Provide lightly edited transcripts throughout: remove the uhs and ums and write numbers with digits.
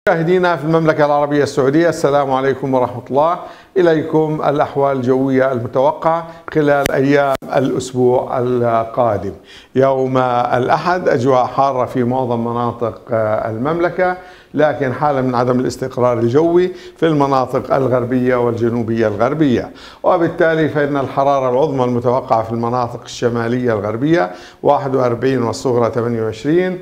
مشاهدينا في المملكة العربية السعودية، السلام عليكم ورحمة الله. إليكم الأحوال الجوية المتوقعة خلال أيام الأسبوع القادم. يوم الأحد أجواء حارة في معظم مناطق المملكة، لكن حالة من عدم الاستقرار الجوي في المناطق الغربية والجنوبية الغربية، وبالتالي فإن الحرارة العظمى المتوقعة في المناطق الشمالية الغربية 41 والصغرى 28،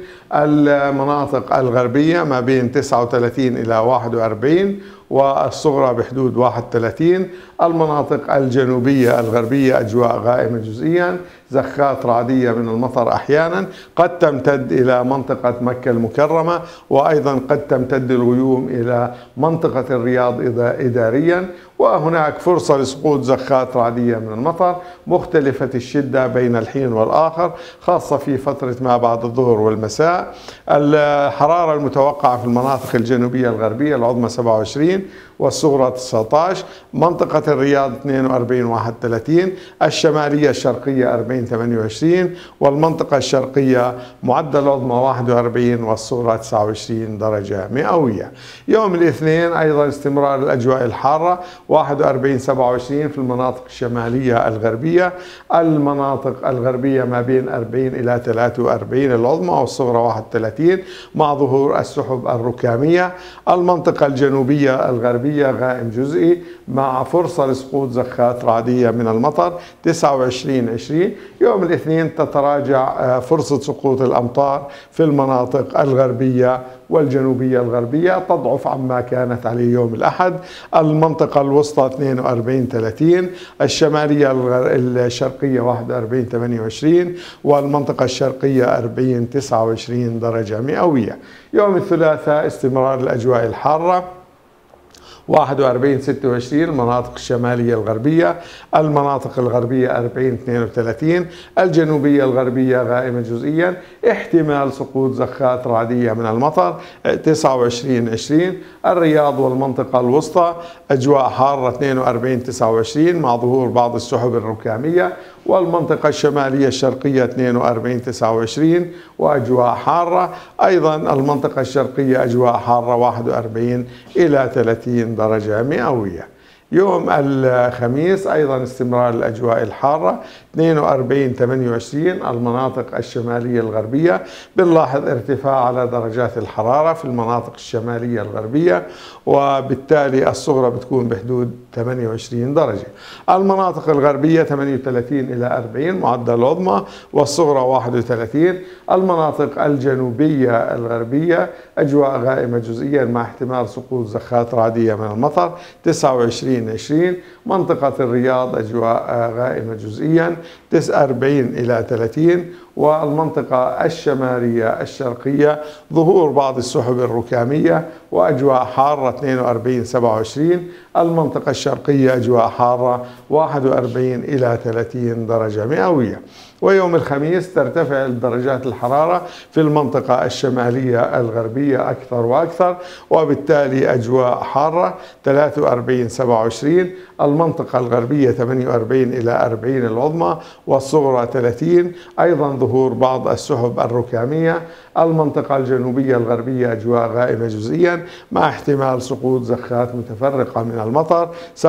المناطق الغربية ما بين 39 إلى 41 والصغرى بحدود 31. المناطق الجنوبية الغربية أجواء غائمة جزئيا، زخات رعدية من المطر أحيانا قد تمتد إلى منطقة مكة المكرمة، وأيضا قد تمتد الغيوم إلى منطقة الرياض إداريا، وهناك فرصة لسقوط زخات رعدية من المطر مختلفة الشدة بين الحين والآخر، خاصة في فترة ما بعد الظهر والمساء. الحرارة المتوقعة في المناطق الجنوبية الغربية العظمى 27 والصغرى 19، منطقة الرياض 42 31، الشمالية الشرقية 40 28، والمنطقة الشرقية معدل العظمى 41 والصغرى 29 درجة مئوية. يوم الاثنين أيضا استمرار الأجواء الحارة 41 27 في المناطق الشمالية الغربية، المناطق الغربية ما بين 40 إلى 43 العظمى والصغرى 31 مع ظهور السحب الركامية. المنطقة الجنوبية الغربية غائم جزئي مع فرصة لسقوط زخات رعدية من المطر 29 20. يوم الاثنين تتراجع فرصة سقوط الأمطار في المناطق الغربية والجنوبية الغربية، تضعف عما كانت عليه يوم الأحد. المنطقة الوسطى 42 30، الشمالية الشرقية 41 28، والمنطقة الشرقية 40 29 درجة مئوية. يوم الثلاثاء استمرار الأجواء الحارة 41 26 المناطق الشمالية الغربية، المناطق الغربية 40 32، الجنوبية الغربية غائمة جزئيا، احتمال سقوط زخات رعدية من المطر 29 20. الرياض والمنطقة الوسطى أجواء حارة 42 29 مع ظهور بعض السحب الركامية، والمنطقة الشمالية الشرقية 42 29 وأجواء حارة. أيضا المنطقة الشرقية أجواء حارة 41 إلى 30 درجة مئوية. يوم الخميس أيضا استمرار الأجواء الحارة 42 28 المناطق الشمالية الغربية، بنلاحظ ارتفاع على درجات الحرارة في المناطق الشمالية الغربية، وبالتالي الصغرى بتكون بحدود 28 درجة. المناطق الغربية 38 إلى 40 معدل العظمى والصغرى 31. المناطق الجنوبية الغربية أجواء غائمة جزئيا مع احتمال سقوط زخات رعدية من المطر 29 20. منطقة الرياض أجواء غائمة جزئيا 49 إلى 30، والمنطقة الشمالية الشرقية ظهور بعض السحب الركامية وأجواء حارة 42 27. المنطقة الشرقية أجواء حارة 41 إلى 30 درجة مئوية. ويوم الخميس ترتفع درجات الحرارة في المنطقة الشمالية الغربية أكثر وأكثر، وبالتالي أجواء حارة 43 27. المنطقة الغربية 48 إلى 40 العظمى والصغرى 30، أيضا ظهور بعض السحب الركامية. المنطقة الجنوبية الغربية أجواء غائمة جزئيا مع احتمال سقوط زخات متفرقة من المطر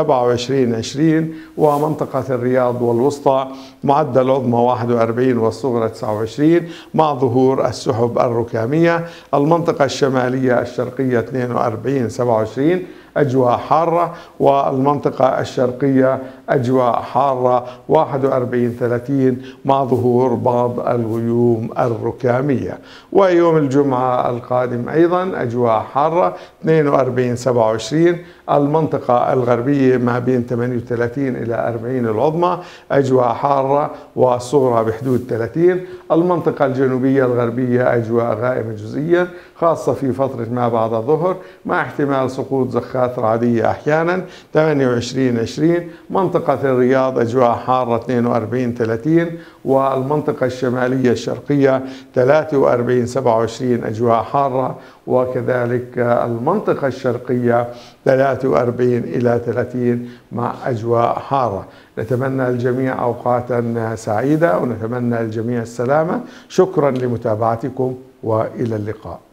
27 20. ومنطقة الرياض والوسطى معدل العظمى 41 والصغرى 29 مع ظهور السحب الركامية. المنطقة الشمالية الشرقية 42 27 أجواء حارة، والمنطقة الشرقية أجواء حارة 41 30 مع ظهور بعض الغيوم الركامية. ويوم الجمعة القادم أيضا أجواء حارة 42 27. المنطقة الغربية ما بين 38 إلى 40 العظمى أجواء حارة والصغرى بحدود 30. المنطقة الجنوبية الغربية أجواء غائمة جزئيا خاصة في فترة ما بعد الظهر مع احتمال سقوط زخات رعدية أحيانا 28 20. منطقة الرياض أجواء حارة 42 30، والمنطقة الشمالية الشرقية 43 27 أجواء حارة، وكذلك المنطقة الشرقية 43 إلى 30 مع أجواء حارة. نتمنى الجميع أوقاتا سعيدة ونتمنى الجميع السلامة. شكرا لمتابعتكم وإلى اللقاء.